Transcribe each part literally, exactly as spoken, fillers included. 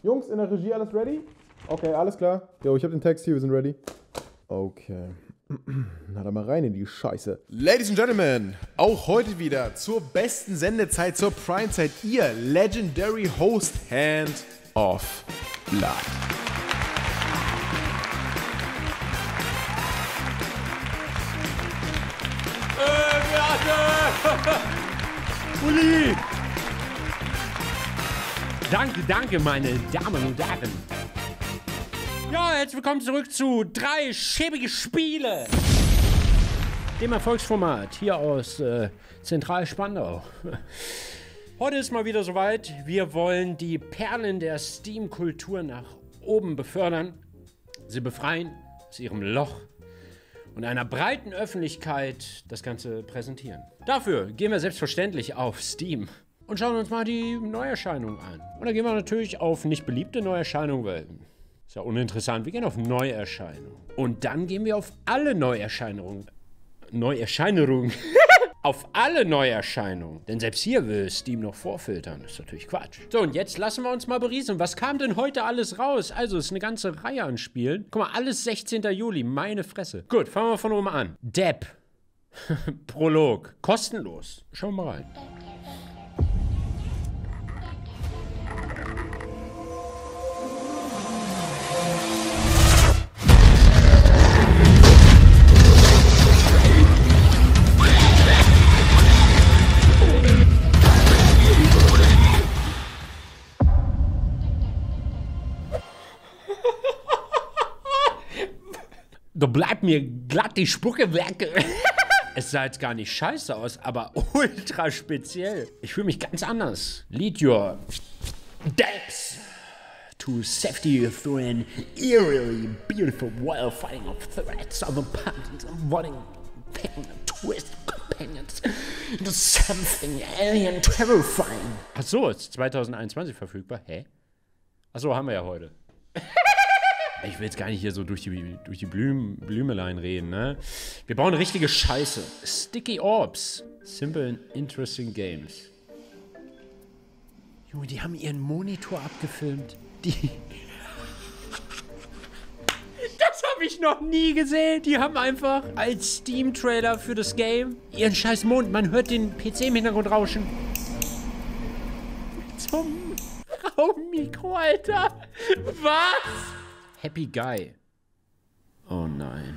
Jungs, in der Regie alles ready? Okay, alles klar. Jo, ich hab den Text hier, wir sind ready. Okay. Na dann mal rein in die Scheiße. Ladies and Gentlemen, auch heute wieder zur besten Sendezeit, zur Primezeit, ihr Legendary Host Hand of Blood. Äh, Beate! Uli! Danke, danke, meine Damen und Herren. Ja, herzlich willkommen zurück zu drei schäbige Spiele. Dem Erfolgsformat hier aus äh, Zentral-Spandau. Heute ist mal wieder soweit. Wir wollen die Perlen der Steam-Kultur nach oben befördern, sie befreien aus ihrem Loch und einer breiten Öffentlichkeit das Ganze präsentieren. Dafür gehen wir selbstverständlich auf Steam und schauen uns mal die Neuerscheinungen an. Und dann gehen wir natürlich auf nicht beliebte Neuerscheinungen, weil ist ja uninteressant. Wir gehen auf Neuerscheinungen. Und dann gehen wir auf alle Neuerscheinungen. Neuerscheinungen. Auf alle Neuerscheinungen. Denn selbst hier will Steam noch vorfiltern. Das ist natürlich Quatsch. So, und jetzt lassen wir uns mal berieseln. Was kam denn heute alles raus? Also, es ist eine ganze Reihe an Spielen. Guck mal, alles sechzehnten Juli. Meine Fresse. Gut, fangen wir von oben an. Depp. Prolog. Kostenlos. Schauen wir mal rein. Da bleibt mir glatt die Spucke weg. Es sah jetzt gar nicht scheiße aus, aber ultra speziell. Ich fühle mich ganz anders. Lead your depths to safety through an eerily beautiful wild fighting of threats of opponents and wanting picking a twist companions into something alien terrifying. Ach so, ist zwanzig einundzwanzig verfügbar. Hä? Ach so, haben wir ja heute. Ich will jetzt gar nicht hier so durch die, durch die Blüm, Blümelein reden, ne? Wir bauen richtige Scheiße. Sticky Orbs. Simple and interesting games. Junge, die haben ihren Monitor abgefilmt. Die... Das habe ich noch nie gesehen. Die haben einfach als Steam-Trailer für das Game ihren scheiß Mond. Man hört den P C im Hintergrund rauschen. Zum Raummikro, Alter. Was? Happy Guy. Oh nein.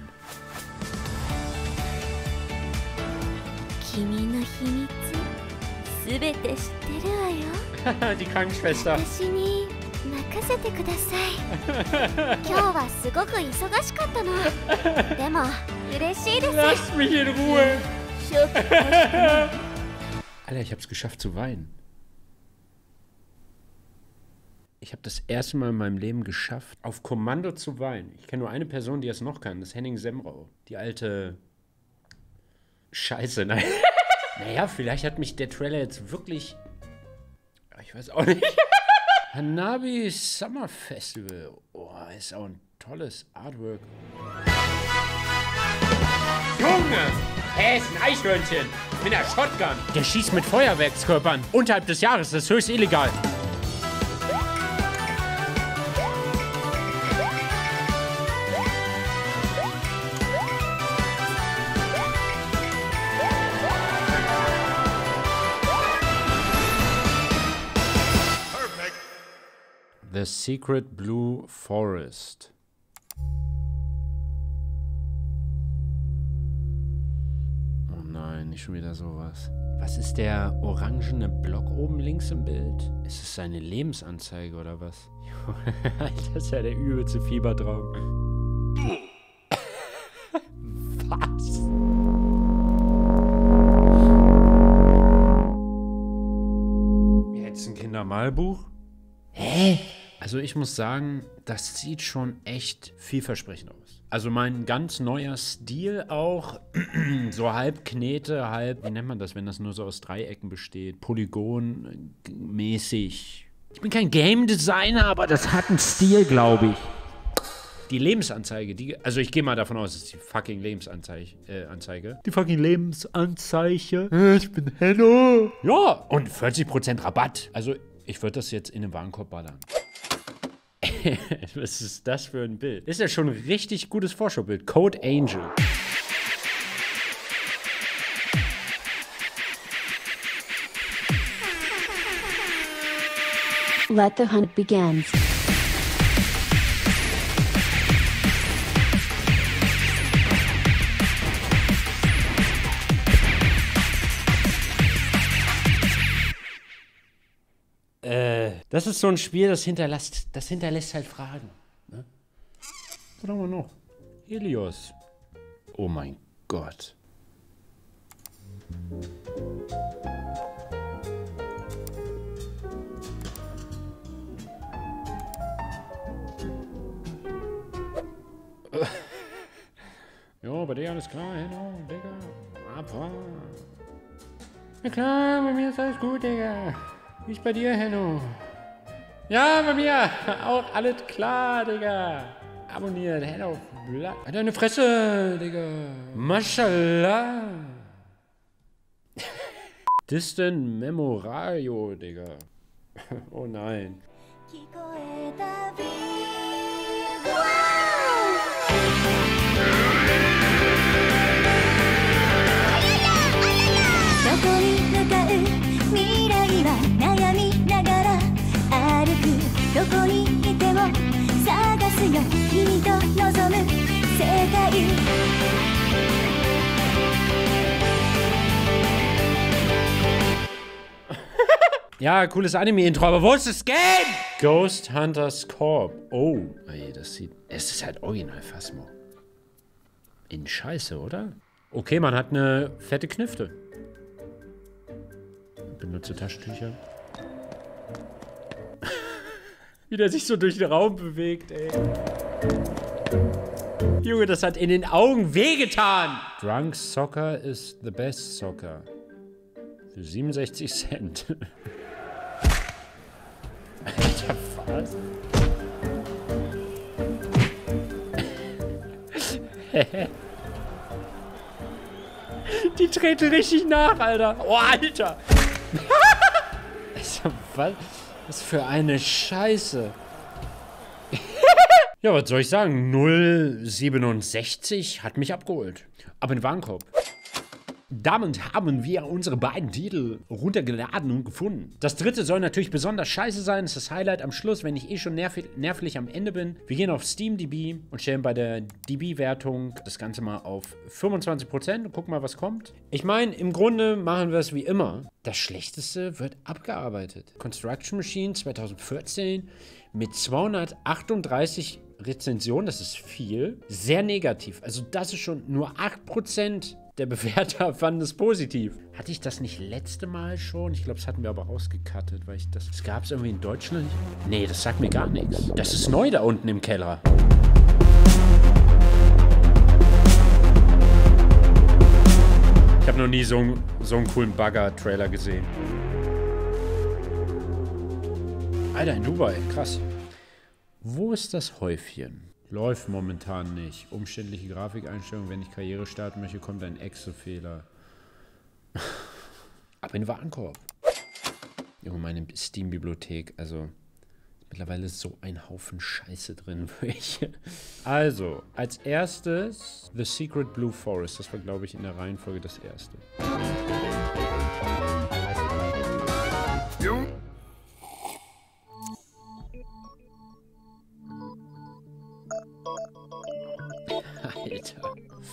Die Krankenschwester. Lass mich in Ruhe. Alter, ich hab's geschafft zu weinen. Ich habe das erste Mal in meinem Leben geschafft, auf Kommando zu weinen. Ich kenne nur eine Person, die das noch kann. Das ist Henning Semrau. Die alte Scheiße, nein. Naja, vielleicht hat mich der Trailer jetzt wirklich... Ich weiß auch nicht. Hanabi Summer Festival. Oh, ist auch ein tolles Artwork. Junge! Er ist ein Eichhörnchen. Mit einer Shotgun. Der schießt mit Feuerwerkskörpern. Unterhalb des Jahres. Das ist höchst illegal. The Secret Blue Forest. Oh nein, nicht schon wieder sowas. Was ist der orangene Block oben links im Bild? Ist es seine Lebensanzeige oder was? Das ist ja der übelste Fiebertraum. Was? Jetzt ein Kindermalbuch? Hä? Also ich muss sagen, das sieht schon echt vielversprechend aus. Also mein ganz neuer Stil auch, so halb Knete, halb, wie nennt man das, wenn das nur so aus Dreiecken besteht, Polygon-mäßig. Ich bin kein Game Designer, aber das hat einen Stil, glaube ich. Die Lebensanzeige, die, also ich gehe mal davon aus, es ist die fucking Lebensanzeige. Äh, Anzeige. Die fucking Lebensanzeige. Ich bin Henno. Ja, und vierzig Prozent Rabatt. Also ich würde das jetzt in den Warenkorb ballern. Was ist das für ein Bild? Ist ja schon ein richtig gutes Vorschaubild. Code Angel. Let the hunt begin. Äh, das ist so ein Spiel, das hinterlässt, das hinterlässt halt Fragen. Ne? Was haben wir noch? Helios. Oh mein Gott. Jo, bei dir alles klar, Henno, Digga. Abfahren. Ja klar, bei mir ist alles gut, Digga. Wie ist bei dir, Henno? Ja, bei mir auch alles klar, Digga. Abonniert, Henno. Halt deine Fresse, Digga. Mashallah. Distant Memorario, Digga. Oh nein. Ja, cooles Anime-Intro, aber wo ist das Game? Ghost Hunters Corp. Oh, ey, das sieht... Es ist halt original Phasmo. In Scheiße, oder? Okay, man hat eine fette Knifte. Benutze Taschentücher. Wie der sich so durch den Raum bewegt, ey. Junge, das hat in den Augen wehgetan. Drunk Soccer is the best soccer. Für siebenundsechzig Cent. Alter, was? Die treten richtig nach, Alter. Oh, Alter. was, was für eine Scheiße. Ja, was soll ich sagen? null siebenundsechzig hat mich abgeholt. Aber in den Warenkorb. Damit haben wir unsere beiden Titel runtergeladen und gefunden. Das dritte soll natürlich besonders scheiße sein. Das ist das Highlight am Schluss, wenn ich eh schon nerv nervlich am Ende bin. Wir gehen auf SteamDB und stellen bei der D B-Wertung das Ganze mal auf fünfundzwanzig Prozent und gucken mal, was kommt. Ich meine, im Grunde machen wir es wie immer. Das Schlechteste wird abgearbeitet. Construction Machine zwanzig vierzehn mit zweihundertachtunddreißig Rezensionen, das ist viel. Sehr negativ. Also das ist schon nur acht Prozent. Der Bewerter fand es positiv. Hatte ich das nicht letzte Mal schon? Ich glaube, das hatten wir aber ausgecuttet, weil ich das... Das gab es irgendwie in Deutschland nicht. Nee, das sagt mir gar nichts. Das ist neu da unten im Keller. Ich habe noch nie so, so einen coolen Bagger-Trailer gesehen. Alter, in Dubai. Krass. Wo ist das Häufchen? Läuft momentan nicht. Umständliche Grafikeinstellungen. Wenn ich Karriere starten möchte, kommt ein Exe-Fehler. Ab in den Warenkorb. Junge, meine Steam-Bibliothek. Also, mittlerweile ist so ein Haufen Scheiße drin. Also, als erstes The Secret Blue Forest. Das war, glaube ich, in der Reihenfolge das erste. Alter.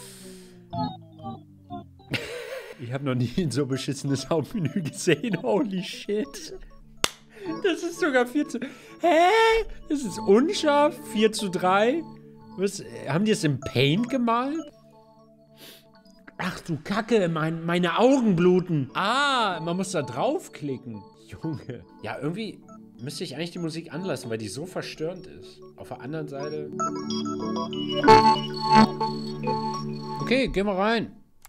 Ich habe noch nie ein so beschissenes Hauptmenü gesehen. Holy shit. Das ist sogar vier zu... Hä? Das ist unscharf? vier zu drei? Was? Haben die es im Paint gemalt? Ach du Kacke, mein, meine Augen bluten. Ah, man muss da draufklicken. Junge. Ja, irgendwie müsste ich eigentlich die Musik anlassen, weil die so verstörend ist. Auf der anderen Seite... Okay, gehen wir rein.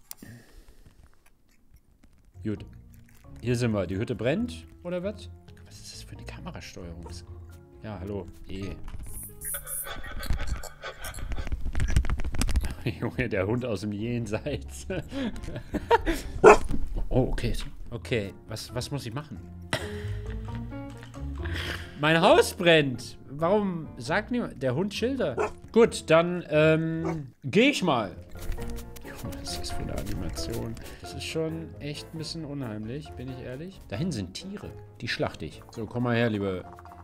Gut. Hier sind wir. Die Hütte brennt, oder was? Was ist das für eine Kamerasteuerung? Ja, hallo. E. Junge, der Hund aus dem Jenseits. Oh, okay. Okay, was, was muss ich machen? Mein Haus brennt. Warum sagt niemand? Der Hund Schilder. Gut, dann, ähm, gehe ich mal. Was ist das für eine Animation? Das ist schon echt ein bisschen unheimlich, bin ich ehrlich. Dahin sind Tiere. Die schlachte ich. So, komm mal her, liebe...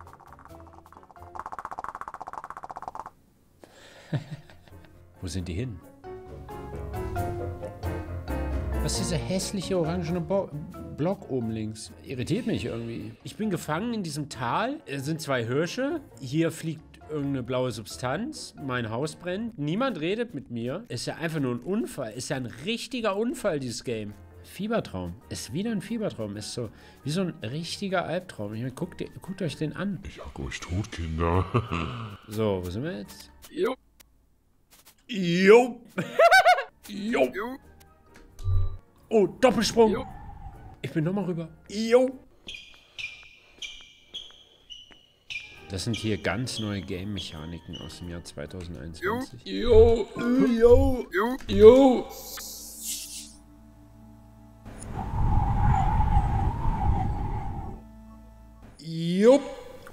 Wo sind die hin? Was ist dieser hässliche orangene Bo Block oben links? Irritiert mich irgendwie. Ich bin gefangen in diesem Tal. Es sind zwei Hirsche. Hier fliegt irgendeine blaue Substanz. Mein Haus brennt. Niemand redet mit mir. Ist ja einfach nur ein Unfall. Ist ja ein richtiger Unfall, dieses Game. Fiebertraum. Ist wieder ein Fiebertraum. Ist so wie so ein richtiger Albtraum. Ich meine, guckt, guckt euch den an. Ich jag euch tot, Kinder. So, wo sind wir jetzt? Jo. Jo. Jo. Jo. Oh, Doppelsprung. Jo. Ich bin nochmal rüber. Jo. Das sind hier ganz neue Game-Mechaniken aus dem Jahr zweitausendeinundzwanzig. Jo. Jo. Jo. Jo. Jo.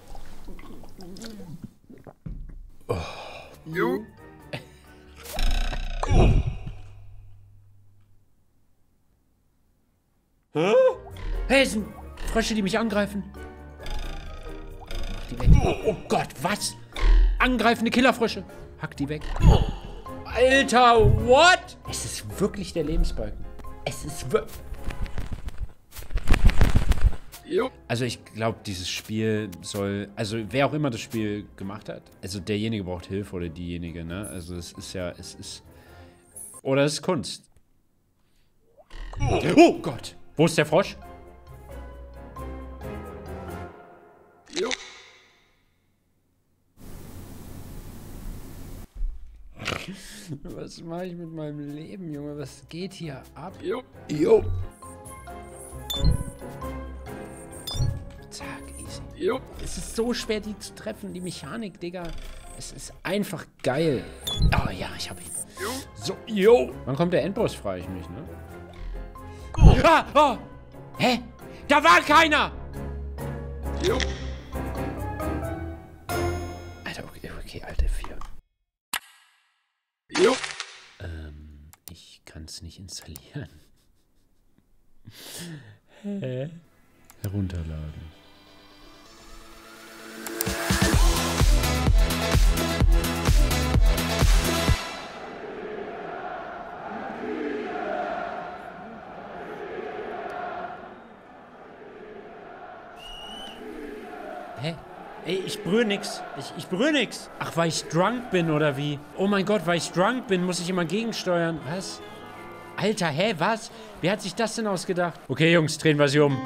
Jo. Hä? Hey, es sind Frösche, die mich angreifen. Mach die weg. Oh, oh Gott, was? Angreifende Killerfrösche. Hack die weg. Alter, what? Es ist wirklich der Lebensbalken. Es ist wirklich... Jo. Also ich glaube, dieses Spiel soll... Also wer auch immer das Spiel gemacht hat, also derjenige braucht Hilfe oder diejenige, ne? Also es ist ja... Es ist... Oder es ist Kunst. Oh Gott. Wo ist der Frosch? Jo. Was mache ich mit meinem Leben, Junge? Was geht hier ab? Jo. Jo. Zack, easy. Jo. Es ist so schwer, die zu treffen. Die Mechanik, Digga. Es ist einfach geil. Oh ja, ich hab ihn. Jo. So, jo. Wann kommt der Endboss, frage ich mich, ne? Ah, oh. Hä? Da war keiner! Jo. Alter, okay, okay, Alter, vier. Jo. Ähm, ich kann es nicht installieren. Hä? Herunterladen. Hä? Ey, ich berühre nix. Ich, ich berühre nix. Ach, weil ich drunk bin, oder wie? Oh mein Gott, weil ich drunk bin, muss ich immer gegensteuern. Was? Alter, hä, was? Wer hat sich das denn ausgedacht? Okay, Jungs, drehen wir sie um.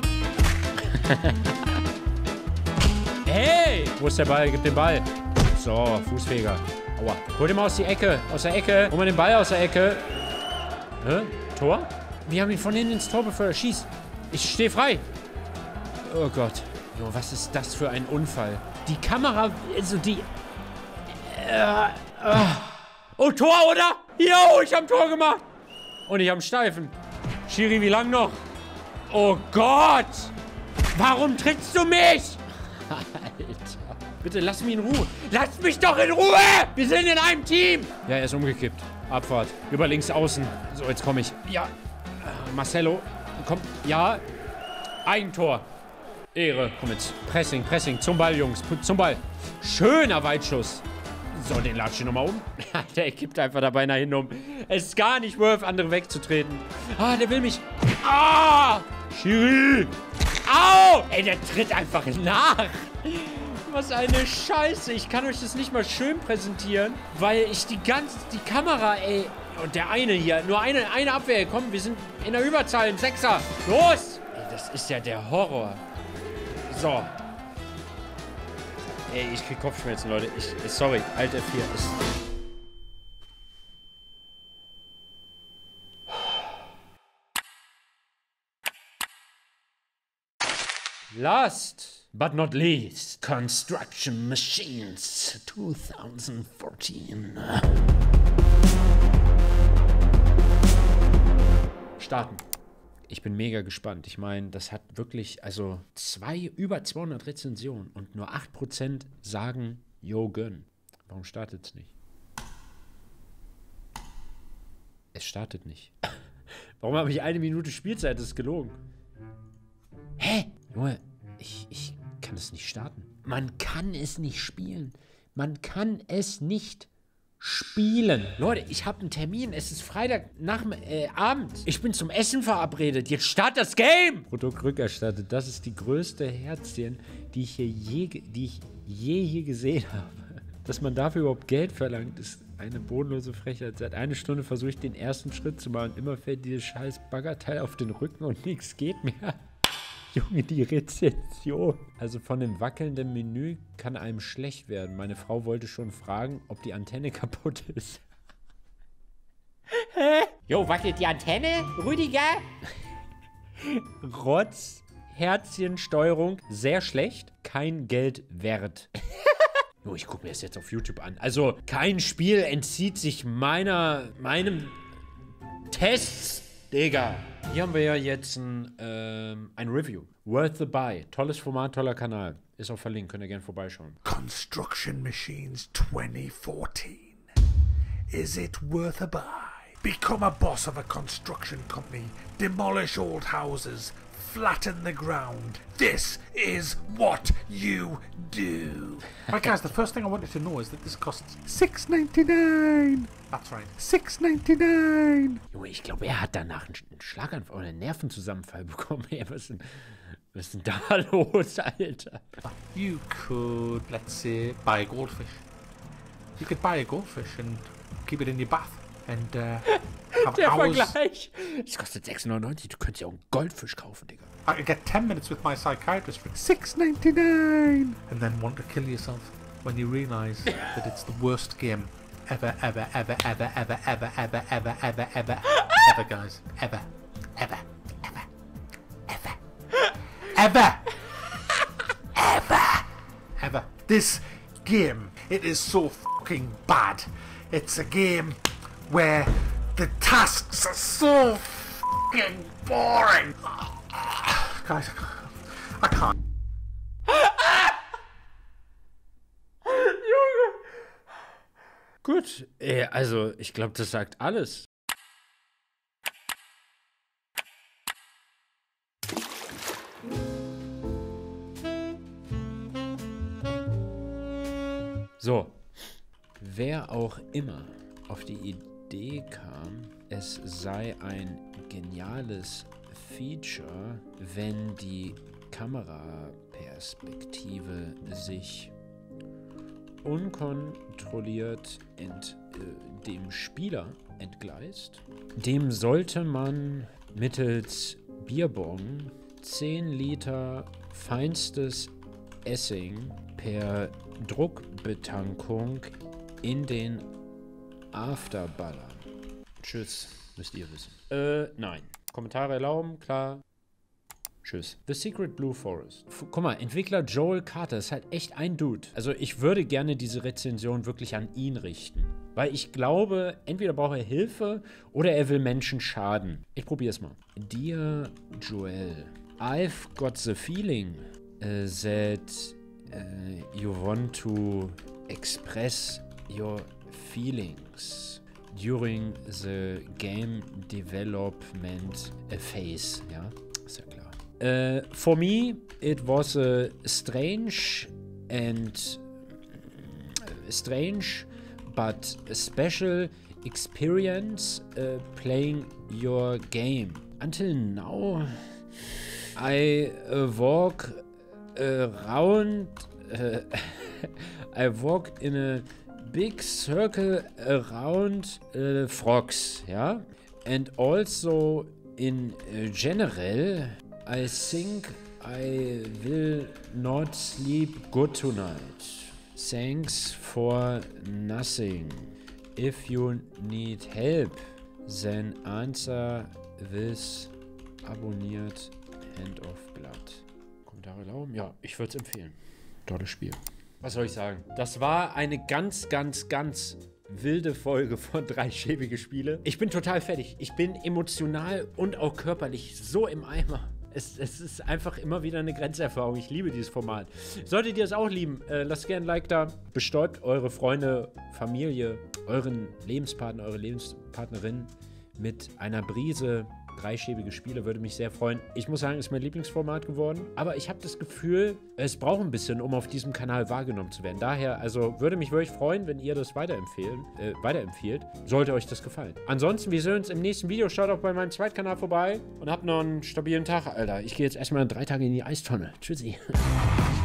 Hey! Wo ist der Ball? Gib den Ball. So, Fußfeger. Aua. Hol den mal aus die Ecke. Aus der Ecke. Hol mal den Ball aus der Ecke. Hä? Tor? Wir haben ihn von hinten ins Tor befördert. Schieß. Ich stehe frei. Oh Gott. Jo, was ist das für ein Unfall? Die Kamera, also die... Äh, äh. Oh, Tor, oder? Jo, ich hab Tor gemacht. Und ich hab einen Steifen. Schiri, wie lang noch? Oh Gott! Warum trittst du mich? Alter. Bitte, lass mich in Ruhe. Lass mich doch in Ruhe! Wir sind in einem Team! Ja, er ist umgekippt. Abfahrt. Über links außen. So, jetzt komme ich. Ja. Marcelo. Komm. Ja. Eigentor. Ehre. Komm jetzt. Pressing, Pressing. Zum Ball, Jungs. Zum Ball. Schöner Weitschuss. So, den latsche ich nochmal um. Der kippt einfach dabei nach hinten um. Es ist gar nicht worth, andere wegzutreten. Ah, der will mich. Ah! Schiri! Au! Ey, der tritt einfach nach. Was eine Scheiße. Ich kann euch das nicht mal schön präsentieren, weil ich die ganze, die Kamera, ey. Und der eine hier, nur eine, eine Abwehr. Komm, wir sind in der Überzahl, ein Sechser. Los! Ey, das ist ja der Horror. So. Ey, ich krieg Kopfschmerzen, Leute. Ich, sorry, Alt F vier ist... Last but not least, Construction Machines zwanzig vierzehn. Starten. Ich bin mega gespannt. Ich meine, das hat wirklich, also zwei, über zweihundert Rezensionen und nur acht Prozent sagen, yo, gönn. Warum startet es nicht? Es startet nicht. Warum habe ich eine Minute Spielzeit? Das ist gelogen. Hä? Junge, ich, ich kann es nicht starten. Man kann es nicht spielen. Man kann es nicht spielen. Leute, ich habe einen Termin. Es ist Freitag nach äh, Abend. Ich bin zum Essen verabredet. Jetzt start das Game! Produkt rückerstattet. Das ist die größte Herzchen, die ich hier je, die ich je hier gesehen habe. Dass man dafür überhaupt Geld verlangt, ist eine bodenlose Frechheit. Seit einer Stunde versuche ich den ersten Schritt zu machen. Immer fällt dieses scheiß Baggerteil auf den Rücken und nichts geht mehr. Junge, die Rezension. Also von dem wackelnden Menü kann einem schlecht werden. Meine Frau wollte schon fragen, ob die Antenne kaputt ist. Hä? Jo, wackelt die Antenne, Rüdiger? Rotz, Herzchensteuerung, sehr schlecht, kein Geld wert. Jo, ich gucke mir das jetzt auf YouTube an. Also, kein Spiel entzieht sich meiner, meinem Tests, Digga. Hier haben wir ja jetzt ein, ähm, ein Review. Worth the Buy. Tolles Format, toller Kanal. Ist auch verlinkt, könnt ihr gerne vorbeischauen. Construction Machines twenty fourteen. Is it worth a buy? Become a boss of a construction company. Demolish old houses. Flatten the ground. This is what you do. Right, guys, the first thing I wanted to know is that this costs six ninety-nine. That's right, six ninety-nine. Junge, ich glaube, er hat danach einen Schlaganfall oder einen Nervenzusammenfall bekommen. Ey, was ist denn, was ist denn da los, Alter? You could, let's say, buy a goldfish. You could buy a goldfish and keep it in your bath. And, uh, have Der hours. Vergleich. Das kostet sechs neunundneunzig. Du könntest ja auch einen Goldfisch kaufen, Digga. I could get ten minutes with my psychiatrist for six ninety-nine. And then want to kill yourself when you realise that it's the worst game ever, ever, ever, ever, ever, ever, ever, ever, ever, ever, ever, guys. Ever, ever, ever, ever, ever, ever, ever. This game, it is so fucking bad. It's a game where the tasks are so fucking boring. Guys, I can't. Junge. Gut, äh, also ich glaube, das sagt alles. So, wer auch immer auf die Idee kam, es sei ein geniales Feature, wenn die Kameraperspektive sich unkontrolliert ent, äh, dem Spieler entgleist, dem sollte man mittels Bierbong zehn Liter feinstes Essing per Druckbetankung in den After ballern. Tschüss, müsst ihr wissen. Äh, nein. Kommentare erlauben, klar. Tschüss. The Secret Blue Forest. F Guck mal, Entwickler Joel Carter ist halt echt ein Dude. Also ich würde gerne diese Rezension wirklich an ihn richten. Weil ich glaube, entweder braucht er Hilfe oder er will Menschen schaden. Ich probiere es mal. Dear Joel, I've got the feeling uh, that uh, you want to express your feelings during the game development phase, ja, ist ja klar. Uh, for me, it was a strange and strange but a special experience uh, playing your game. Until now, I uh, walk around, uh, I walk in a big circle around uh, frogs, yeah? And also in uh, general, I think I will not sleep good tonight. Thanks for nothing. If you need help, then answer this abonniert Hand of Blood. Kommentare erlauben? Ja, ich würde es empfehlen. Tolles Spiel. Was soll ich sagen? Das war eine ganz, ganz, ganz wilde Folge von drei schäbige Spiele. Ich bin total fertig. Ich bin emotional und auch körperlich so im Eimer. Es, es ist einfach immer wieder eine Grenzerfahrung. Ich liebe dieses Format. Solltet ihr es auch lieben, äh, lasst gerne ein Like da. Bestäubt eure Freunde, Familie, euren Lebenspartner, eure Lebenspartnerin mit einer Prise dreischäbige Spiele, würde mich sehr freuen. Ich muss sagen, ist mein Lieblingsformat geworden. Aber ich habe das Gefühl, es braucht ein bisschen, um auf diesem Kanal wahrgenommen zu werden. Daher, also würde mich wirklich freuen, wenn ihr das weiterempfehlen, äh, weiterempfehlt. Sollte euch das gefallen. Ansonsten, wir sehen uns im nächsten Video. Schaut auch bei meinem Zweitkanal vorbei und habt noch einen stabilen Tag, Alter. Ich gehe jetzt erstmal drei Tage in die Eistonne. Tschüssi.